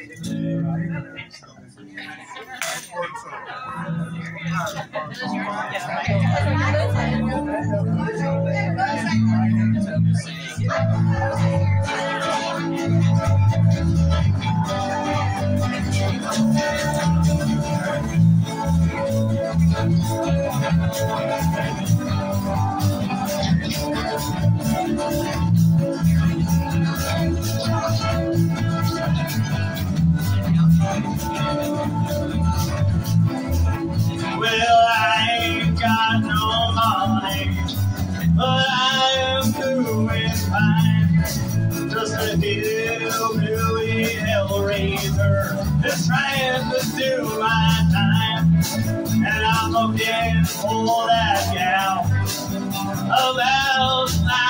Well, I ain't got no money, but I am doing fine. Just a hillbilly hellraiser, just trying to do my time. And I'm looking for that gal about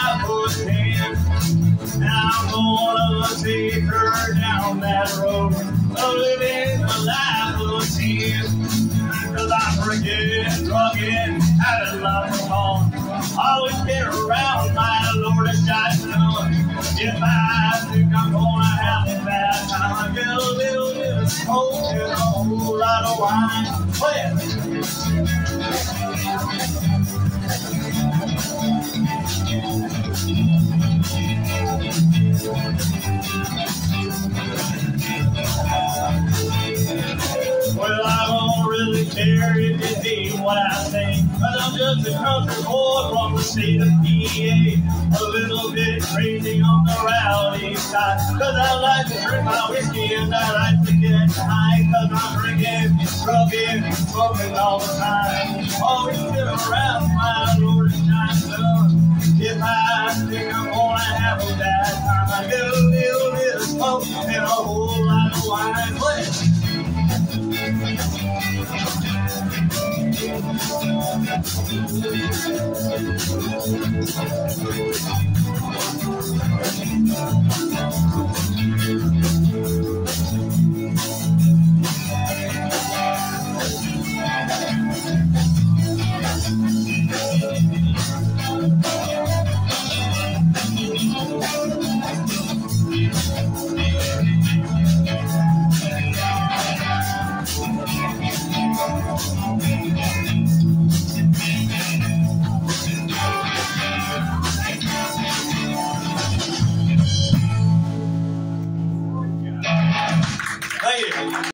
5'10", and I'm gonna take her down that road of living the life of sin. Cause I'm drinking, drugging, having lots of fun. Always get around my Lord and God's son. If I think I'm gonna have a bad time, I get a little bit of smoke and a whole lot of wine. Play it. Well, I don't really care if you hate what I say, but I'm just a country boy from the state of PA. A little bit crazy on the rowdy side, cause I like to drink my whiskey and I like to get high. Cause I'm drinking, drugging, smoking all the time. Always get around my Lord and my son. If I think I'm gonna have a bad time, I get a little bit of smoke and a whole lot of wine. Play.